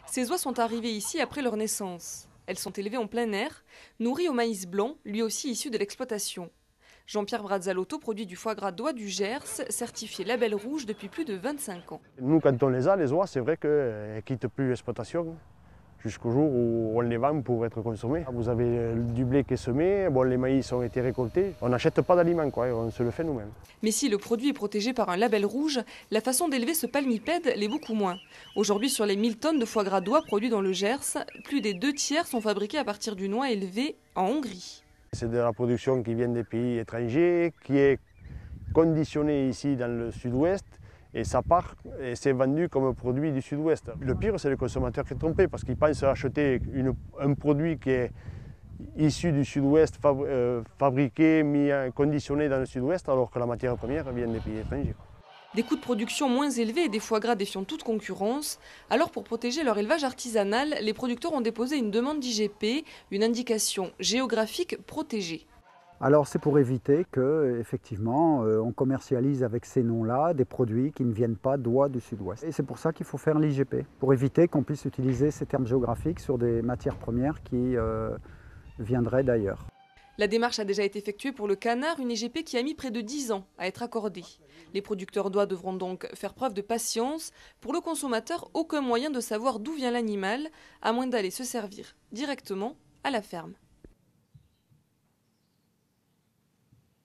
Ces oies sont arrivées ici après leur naissance. Elles sont élevées en plein air, nourries au maïs blanc, lui aussi issu de l'exploitation. Jean-Pierre Brazzalotto produit du foie gras d'oie du Gers, certifié label rouge depuis plus de 25 ans. Nous, quand on les a, les oies, c'est vrai qu'elles ne quittent plus l'exploitation jusqu'au jour où on les vend pour être consommés. Vous avez du blé qui est semé, bon, les maïs ont été récoltés. On n'achète pas d'aliments, on se le fait nous-mêmes. Mais si le produit est protégé par un label rouge, la façon d'élever ce palmipède l'est beaucoup moins. Aujourd'hui, sur les 1000 tonnes de foie gras d'oie produits dans le Gers, plus des 2/3 sont fabriqués à partir d'une oie élevée en Hongrie. C'est de la production qui vient des pays étrangers, qui est conditionnée ici dans le sud-ouest, et ça part et c'est vendu comme produit du sud-ouest. Le pire, c'est le consommateur qui est trompé, parce qu'il pense acheter un produit qui est issu du sud-ouest, fabriqué, conditionné dans le sud-ouest, alors que la matière première vient des pays étrangers. Des coûts de production moins élevés et des foie gras défiant toute concurrence. Alors pour protéger leur élevage artisanal, les producteurs ont déposé une demande d'IGP, une indication géographique protégée. Alors c'est pour éviter que, effectivement, on commercialise avec ces noms-là des produits qui ne viennent pas d'oie du sud-ouest. Et c'est pour ça qu'il faut faire l'IGP, pour éviter qu'on puisse utiliser ces termes géographiques sur des matières premières qui viendraient d'ailleurs. La démarche a déjà été effectuée pour le canard, une IGP qui a mis près de 10 ans à être accordée. Les producteurs d'oie devront donc faire preuve de patience. Pour le consommateur, aucun moyen de savoir d'où vient l'animal, à moins d'aller se servir directement à la ferme.